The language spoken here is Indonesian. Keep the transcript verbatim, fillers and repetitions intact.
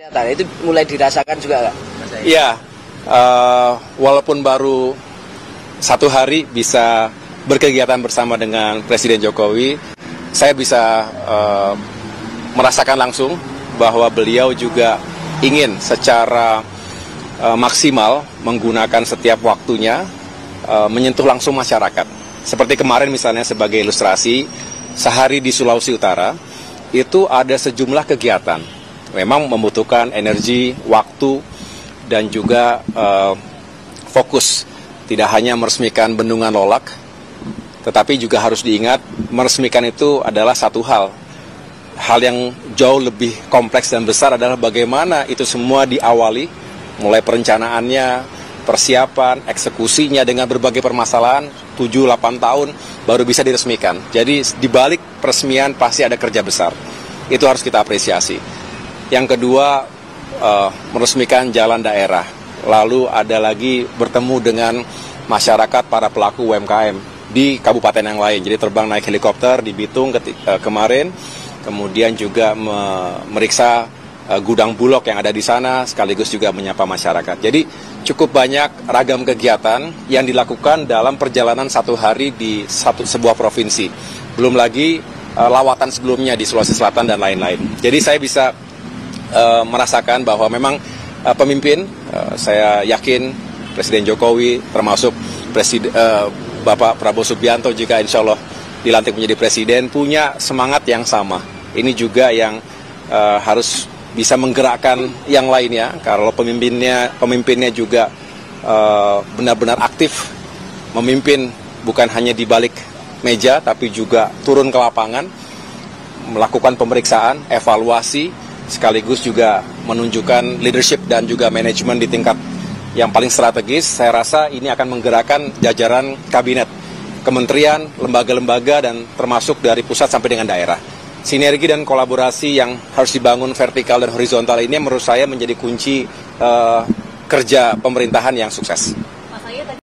Itu mulai dirasakan juga nggak? Iya, uh, walaupun baru satu hari bisa berkegiatan bersama dengan Presiden Jokowi, saya bisa uh, merasakan langsung bahwa beliau juga ingin secara uh, maksimal menggunakan setiap waktunya uh, menyentuh langsung masyarakat. Seperti kemarin misalnya sebagai ilustrasi, sehari di Sulawesi Utara itu ada sejumlah kegiatan. Memang membutuhkan energi, waktu, dan juga uh, fokus. Tidak hanya meresmikan Bendungan Lolak, tetapi juga harus diingat, meresmikan itu adalah satu hal. Hal yang jauh lebih kompleks dan besar adalah bagaimana itu semua diawali, mulai perencanaannya, persiapan, eksekusinya dengan berbagai permasalahan, tujuh delapan tahun baru bisa diresmikan. Jadi di balik peresmian pasti ada kerja besar. Itu harus kita apresiasi. Yang kedua, uh, meresmikan jalan daerah. Lalu ada lagi bertemu dengan masyarakat, para pelaku U M K M di kabupaten yang lain. Jadi terbang naik helikopter di Bitung ke, uh, kemarin, kemudian juga memeriksa uh, gudang Bulog yang ada di sana, sekaligus juga menyapa masyarakat. Jadi cukup banyak ragam kegiatan yang dilakukan dalam perjalanan satu hari di satu sebuah provinsi. Belum lagi uh, lawatan sebelumnya di Sulawesi Selatan dan lain-lain. Jadi saya bisa uh, merasakan bahwa memang uh, pemimpin, uh, saya yakin Presiden Jokowi termasuk Presiden uh, Bapak Prabowo Subianto jika insya Allah dilantik menjadi presiden punya semangat yang sama. Ini juga yang uh, harus bisa menggerakkan yang lainnya. Kalau pemimpinnya pemimpinnya juga uh, benar-benar aktif memimpin, bukan hanya di balik meja tapi juga turun ke lapangan, melakukan pemeriksaan, evaluasi, sekaligus juga menunjukkan leadership dan juga manajemen di tingkat yang paling strategis. Saya rasa ini akan menggerakkan jajaran kabinet, kementerian, lembaga-lembaga, dan termasuk dari pusat sampai dengan daerah. Sinergi dan kolaborasi yang harus dibangun vertikal dan horizontal ini menurut saya menjadi kunci uh, kerja pemerintahan yang sukses.